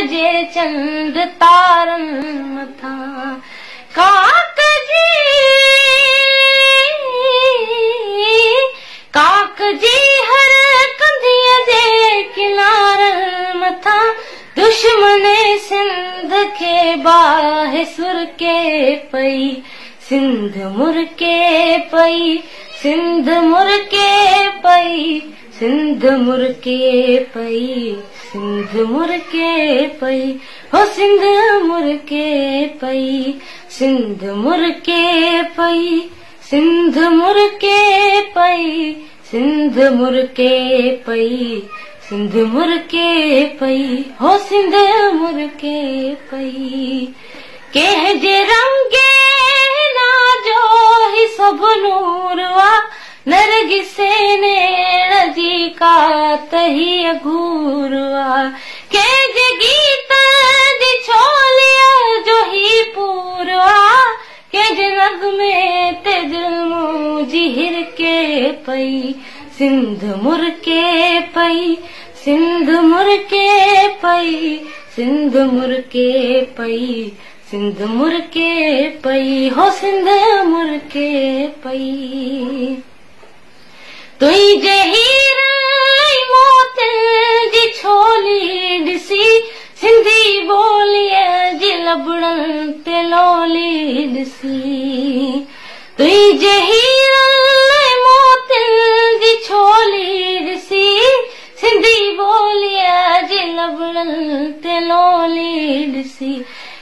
जे चंद तारन मथा काक जी हर कंधिया जे किनारन मथा दुश्मन सिंध के बाहे सुर के पई सिंध मुरके पई सिंध मुरके पई सिंध मुरके पई सिंध मुरके पई हो सिंध मुरके पई सिंध मुरके पई सिंध मुरके पई सिंध मुरके पई सिंध मुरके पई हो सिंध मुरके पई कह जे रंगे ना जो ही सब नूरवा नरगिसे नेण जी का तही अघूरवा के जे गीत जी छोलिया जो ही पूरवा के जे नगमे ते दिल जी हिर के पई सिंध मुरके पई सिंध मुरके पई सिंध मुरके पई सिंध मुरके पई हो सिंध मुरके पई तुई जे हीर मोतिन जी छोली ॾिसी सिंधी ॿोलीअ जी लबड़न ते लोली ॾिसी तुई जे हीर मोतिन जी छोली ॾिसी सिंधी ॿोलीअ जी लबड़न ते लोली ॾिसी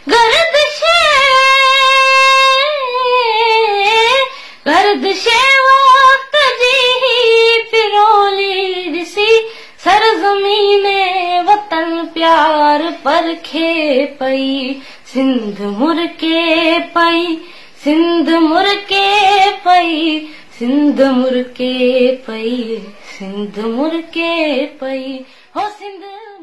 गर्दिशे वक्त जी पिरोली ॾिसी सरज़मीने वतन प्यार परखे पई सिंध मुरके पई सिंध मुरके पई सिंध मुरके पई सिंध मुरके पई हो सिंध